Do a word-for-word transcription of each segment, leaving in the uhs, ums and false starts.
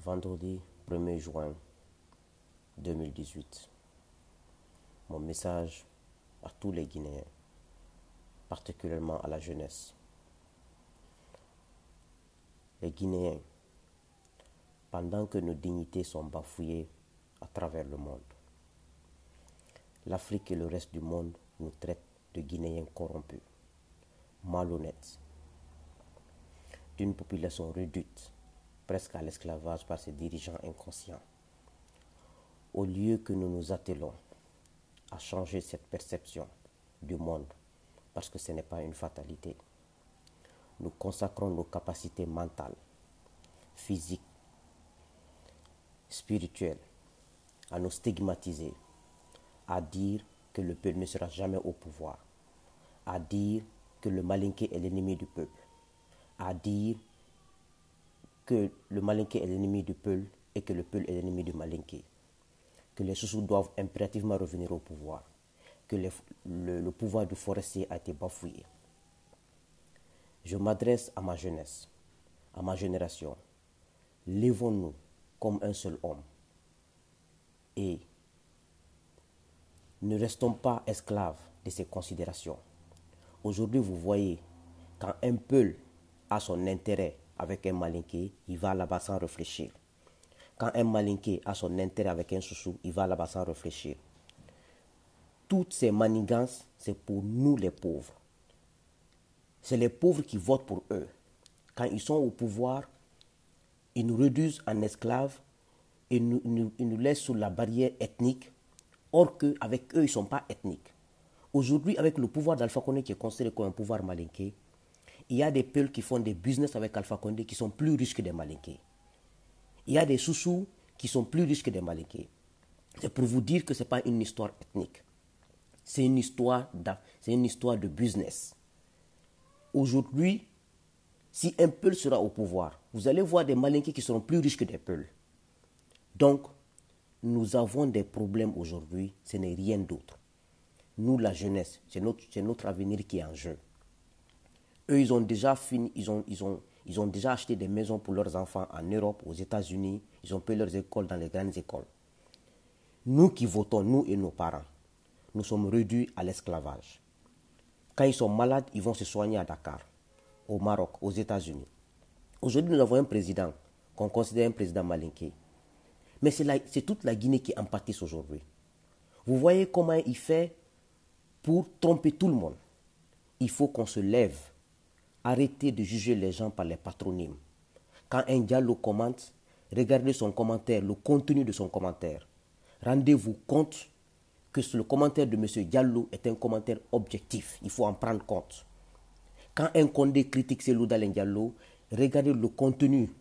Vendredi premier juin deux mille dix-huit. Mon message à tous les Guinéens, particulièrement à la jeunesse. Les Guinéens, pendant que nos dignités sont bafouillées à travers le monde, l'Afrique et le reste du monde nous traitent de Guinéens corrompus, malhonnêtes, d'une population réduite presque à l'esclavage par ses dirigeants inconscients. Au lieu que nous nous attelons à changer cette perception du monde, parce que ce n'est pas une fatalité, nous consacrons nos capacités mentales, physiques, spirituelles, à nous stigmatiser, à dire que le peuple ne sera jamais au pouvoir, à dire que le malinké est l'ennemi du peuple, à dire que le malinké est l'ennemi du peuple et que le peuple est l'ennemi du malinké, que les Soussous doivent impérativement revenir au pouvoir, que les, le, le pouvoir du forestier a été bafouillé. Je m'adresse à ma jeunesse, à ma génération. Lèvons-nous comme un seul homme et ne restons pas esclaves de ces considérations. Aujourd'hui, vous voyez, quand un peuple a son intérêt avec un malinké, il va là-bas sans réfléchir. Quand un malinké a son intérêt avec un Soussou, il va là-bas sans réfléchir. Toutes ces manigances, c'est pour nous les pauvres. C'est les pauvres qui votent pour eux. Quand ils sont au pouvoir, ils nous réduisent en esclaves et nous, nous, ils nous laissent sous la barrière ethnique, or qu'avec eux, ils ne sont pas ethniques. Aujourd'hui, avec le pouvoir d'Alpha Condé qui est considéré comme un pouvoir malinké, il y a des peuples qui font des business avec Alpha Condé qui sont plus riches que des malinqués. Il y a des Soussous qui sont plus riches que des malinqués. C'est pour vous dire que ce n'est pas une histoire ethnique. C'est une histoire de, c'est une histoire de business. Aujourd'hui, si un peuple sera au pouvoir, vous allez voir des malinqués qui seront plus riches que des peuples. Donc, nous avons des problèmes aujourd'hui, ce n'est rien d'autre. Nous, la jeunesse, c'est notre, c'est notre avenir qui est en jeu. Eux, ils ont déjà fini, ils ont, ils, ont, ils ont déjà acheté des maisons pour leurs enfants en Europe, aux États-Unis. Ils ont payé leurs écoles dans les grandes écoles. Nous qui votons, nous et nos parents, nous sommes réduits à l'esclavage. Quand ils sont malades, ils vont se soigner à Dakar, au Maroc, aux États-Unis. Aujourd'hui, nous avons un président qu'on considère un président malinké. Mais c'est, la, c'est toute la Guinée qui en pâtisse aujourd'hui. Vous voyez comment il fait pour tromper tout le monde. Il faut qu'on se lève. Arrêtez de juger les gens par les patronymes. Quand un Diallo commente, regardez son commentaire, le contenu de son commentaire. Rendez-vous compte que le commentaire de M. Diallo est un commentaire objectif. Il faut en prendre compte. Quand un Condé critique Cellou Dalein Diallo, regardez le contenu.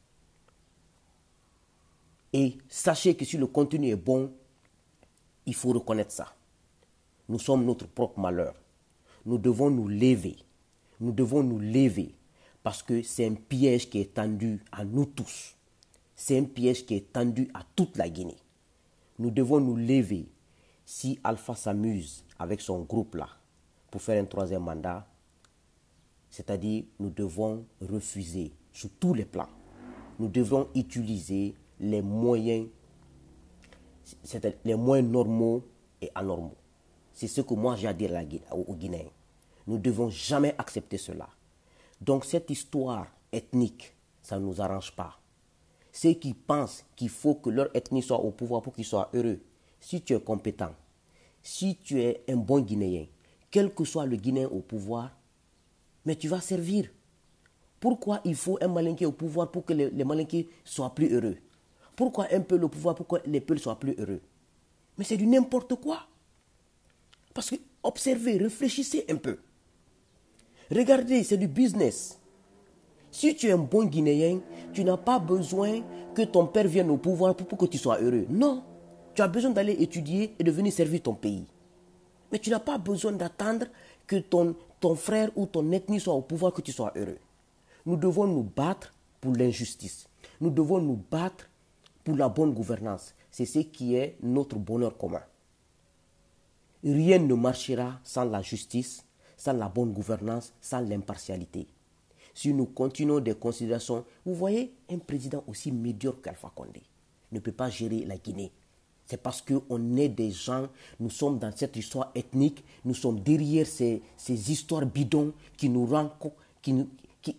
Et sachez que si le contenu est bon, il faut reconnaître ça. Nous sommes notre propre malheur. Nous devons nous lever. Nous devons nous lever parce que c'est un piège qui est tendu à nous tous. C'est un piège qui est tendu à toute la Guinée. Nous devons nous lever. Si Alpha s'amuse avec son groupe-là pour faire un troisième mandat, c'est-à-dire nous devons refuser sur tous les plans. Nous devrons utiliser les moyens, c'est-à-dire les moyens normaux et anormaux. C'est ce que moi j'ai à dire aux Guinéens. Nous ne devons jamais accepter cela. Donc cette histoire ethnique, ça ne nous arrange pas. Ceux qui pensent qu'il faut que leur ethnie soit au pouvoir pour qu'ils soient heureux, si tu es compétent, si tu es un bon Guinéen, quel que soit le Guinéen au pouvoir, mais tu vas servir. Pourquoi il faut un malinké au pouvoir pour que les, les malinqués soient plus heureux? Pourquoi un peuple au pouvoir pour que les peuples soient plus heureux? Mais c'est du n'importe quoi. Parce que observez, réfléchissez un peu. Regardez, c'est du business. Si tu es un bon Guinéen, tu n'as pas besoin que ton père vienne au pouvoir pour, pour que tu sois heureux. Non, tu as besoin d'aller étudier et de venir servir ton pays. Mais tu n'as pas besoin d'attendre que ton, ton frère ou ton ethnie soit au pouvoir pour que tu sois heureux. Nous devons nous battre pour l'injustice. Nous devons nous battre pour la bonne gouvernance. C'est ce qui est notre bonheur commun. Rien ne marchera sans la justice, sans la bonne gouvernance, sans l'impartialité. si nous continuons des considérations, vous voyez, un président aussi médiocre qu'Alpha Condé ne peut pas gérer la Guinée. C'est parce qu'on est des gens, nous sommes dans cette histoire ethnique, nous sommes derrière ces, ces histoires bidons qui nous rendent, qui nous, qui,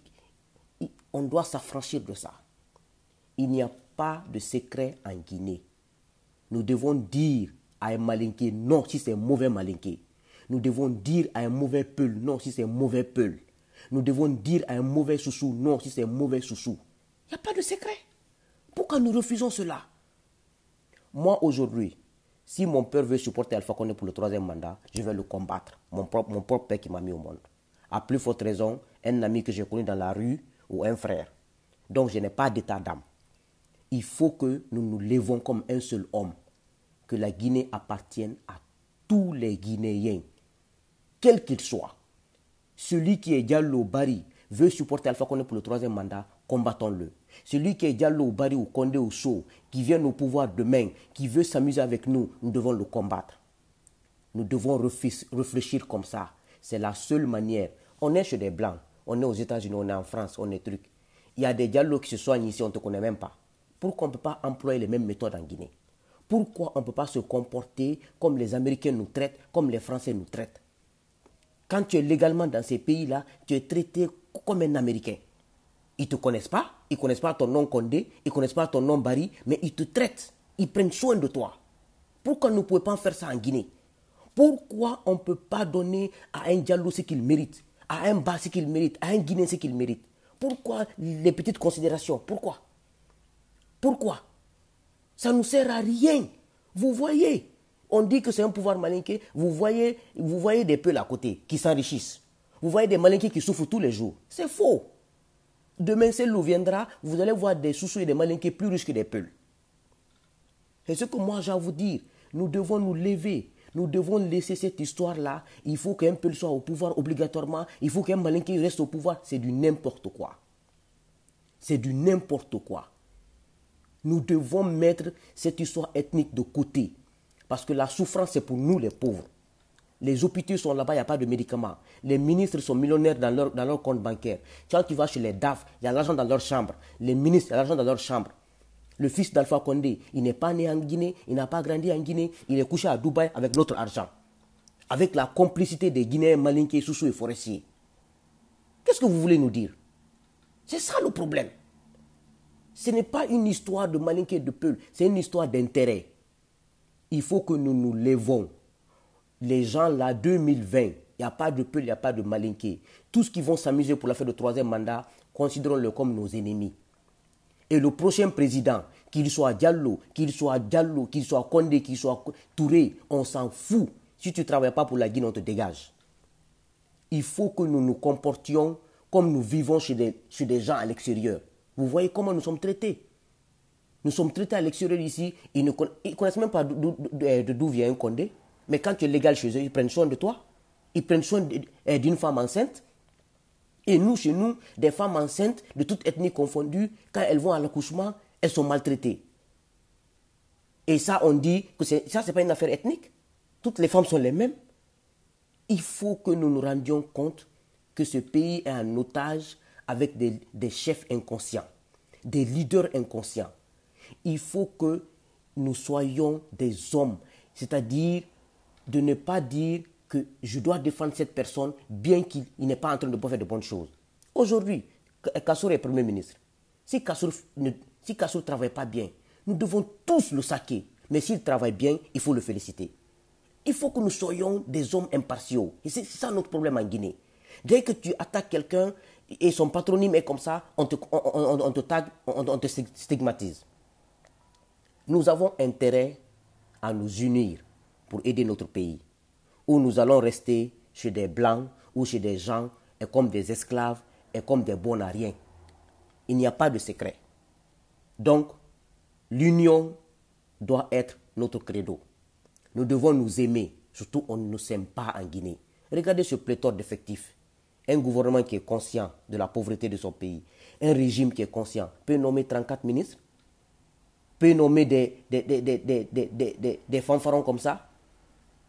on doit s'affranchir de ça. Il n'y a pas de secret en Guinée. Nous devons dire à un Malinké non si c'est un mauvais Malinké. Nous devons dire à un mauvais Peul non si c'est un mauvais Peul. Nous devons dire à un mauvais Soussou non si c'est un mauvais Soussou. Il n'y a pas de secret. Pourquoi nous refusons cela? Moi, aujourd'hui, si mon père veut supporter Alpha Condé pour le troisième mandat, je vais le combattre. Mon propre, mon propre père qui m'a mis au monde. À plus forte raison, un ami que j'ai connu dans la rue ou un frère. Donc, je n'ai pas d'état d'âme. Il faut que nous nous levons comme un seul homme. Que la Guinée appartienne à tous les Guinéens, quel qu'il soit. Celui qui est Diallo Bari veut supporter Alpha Condé pour le troisième mandat, combattons-le. Celui qui est Diallo Bari ou Condé ou Sow, qui vient au pouvoir demain, qui veut s'amuser avec nous, nous devons le combattre. Nous devons réfléchir comme ça. C'est la seule manière. On est chez des Blancs, on est aux États-Unis, on est en France, on est truc. Il y a des Diallo qui se soignent ici, on ne te connaît même pas. Pourquoi on ne peut pas employer les mêmes méthodes en Guinée? Pourquoi on ne peut pas se comporter comme les Américains nous traitent, comme les Français nous traitent? Quand tu es légalement dans ces pays-là, tu es traité comme un Américain. Ils ne te connaissent pas, ils ne connaissent pas ton nom Condé, ils ne connaissent pas ton nom Bari, mais ils te traitent, ils prennent soin de toi. Pourquoi nous ne pouvons pas faire ça en Guinée? Pourquoi on ne peut pas donner à un Diallo ce qu'il mérite, à un Ba ce qu'il mérite, à un Guinéen ce qu'il mérite? Pourquoi les petites considérations? Pourquoi? Pourquoi? Ça ne nous sert à rien. Vous voyez, on dit que c'est un pouvoir malinqué. Vous voyez, vous voyez des peuples à côté qui s'enrichissent. Vous voyez des malinqués qui souffrent tous les jours. C'est faux. Demain, c'est l'eau viendra, vous allez voir des sous-sous et des malinqués plus riches que des peuples. C'est ce que moi j'ai à vous dire. Nous devons nous lever. Nous devons laisser cette histoire-là. Il faut qu'un peuple soit au pouvoir obligatoirement. Il faut qu'un malinqué reste au pouvoir. C'est du n'importe quoi. C'est du n'importe quoi. Nous devons mettre cette histoire ethnique de côté. Parce que la souffrance, c'est pour nous les pauvres. Les hôpitaux sont là-bas, il n'y a pas de médicaments. Les ministres sont millionnaires dans leur, dans leur compte bancaire. Quand tu vas chez les D A F, il y a l'argent dans leur chambre. Les ministres, il y a l'argent dans leur chambre. Le fils d'Alpha Condé, il n'est pas né en Guinée, il n'a pas grandi en Guinée, il est couché à Dubaï avec l'autre argent. Avec la complicité des Guinéens, Malinqués, Soussou et Forestiers. Qu'est-ce que vous voulez nous dire? C'est ça le problème. Ce n'est pas une histoire de Malinqué et de Peul, c'est une histoire d'intérêt. Il faut que nous nous levons. Les gens là, deux mille vingt, il n'y a pas de Peul, il n'y a pas de Malinqué. Tous qui vont s'amuser pour la fin de troisième mandat, considérons-le comme nos ennemis. Et le prochain président, qu'il soit Diallo, qu'il soit Diallo, qu'il soit Condé, qu'il soit Touré, on s'en fout. Si tu ne travailles pas pour la Guinée, on te dégage. Il faut que nous nous comportions comme nous vivons chez des, chez des gens à l'extérieur. Vous voyez comment nous sommes traités. Nous sommes traités à l'extérieur ici. Ils ne connaissent même pas d'où vient un Condé. Mais quand tu es légal chez eux, ils prennent soin de toi. Ils prennent soin d'une femme enceinte. Et nous, chez nous, des femmes enceintes de toute ethnie confondue, quand elles vont à l'accouchement, elles sont maltraitées. Et ça, on dit que ça, ce n'est pas une affaire ethnique. Toutes les femmes sont les mêmes. Il faut que nous nous rendions compte que ce pays est en otage avec des, des chefs inconscients, des leaders inconscients. Il faut que nous soyons des hommes, c'est-à-dire de ne pas dire que je dois défendre cette personne bien qu'il n'est pas en train de faire de bonnes choses. Aujourd'hui, Kassour est Premier ministre. Si Kassour ne si Kassour ne travaille pas bien, nous devons tous le saquer. Mais s'il travaille bien, il faut le féliciter. Il faut que nous soyons des hommes impartiaux. Et c'est ça notre problème en Guinée. Dès que tu attaques quelqu'un et son patronyme est comme ça, on te, on, on, on te tag, on, on te stigmatise. Nous avons intérêt à nous unir pour aider notre pays. Ou nous allons rester chez des Blancs ou chez des gens et comme des esclaves et comme des bons à rien. Il n'y a pas de secret. Donc, l'union doit être notre credo. Nous devons nous aimer, surtout on ne s'aime pas en Guinée. Regardez ce pléthore d'effectifs. Un gouvernement qui est conscient de la pauvreté de son pays, un régime qui est conscient, peut nommer trente-quatre ministres, peut nommer des, des, des, des, des, des, des, des, des fanfarons comme ça.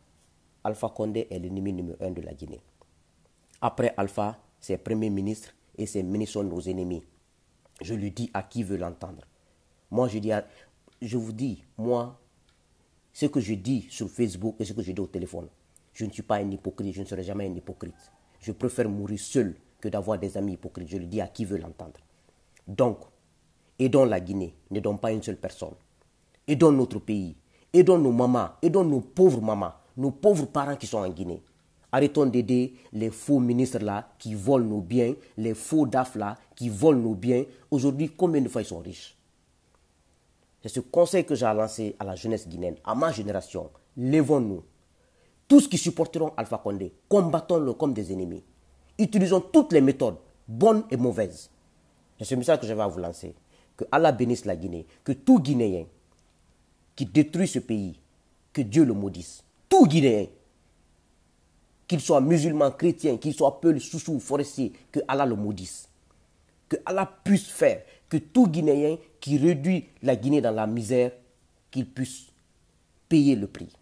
Alpha Condé est l'ennemi numéro un de la Guinée. Après Alpha, c'est le Premier ministre et ces ministres sont nos ennemis. Je le dis à qui veut l'entendre. Moi, je, dis à, je vous dis, moi, ce que je dis sur Facebook et ce que je dis au téléphone, je ne suis pas un hypocrite, je ne serai jamais un hypocrite. Je préfère mourir seul que d'avoir des amis hypocrites. Je le dis à qui veut l'entendre. Donc, aidons la Guinée, n'aidons pas une seule personne. Aidons notre pays, aidons nos mamans, aidons nos pauvres mamans, nos pauvres parents qui sont en Guinée. Arrêtons d'aider les faux ministres là qui volent nos biens, les faux D A F là qui volent nos biens. Aujourd'hui, combien de fois ils sont riches? C'est ce conseil que j'ai lancé à la jeunesse guinéenne, à ma génération. Lèvons-nous. Tous qui supporteront Alpha Condé, combattons-le comme des ennemis. Utilisons toutes les méthodes, bonnes et mauvaises. C'est ce message que je vais vous lancer. Que Allah bénisse la Guinée, que tout Guinéen qui détruit ce pays, que Dieu le maudisse. Tout Guinéen, qu'il soit musulman, chrétien, qu'il soit peul, soussou, forestier, que Allah le maudisse. Que Allah puisse faire que tout Guinéen qui réduit la Guinée dans la misère, qu'il puisse payer le prix.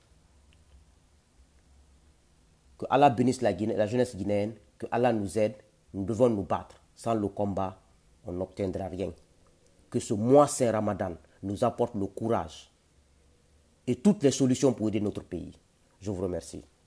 Que Allah bénisse la, Guinée, la jeunesse guinéenne, que Allah nous aide, nous devons nous battre. Sans le combat, on n'obtiendra rien. Que ce mois saint Ramadan nous apporte le courage et toutes les solutions pour aider notre pays. Je vous remercie.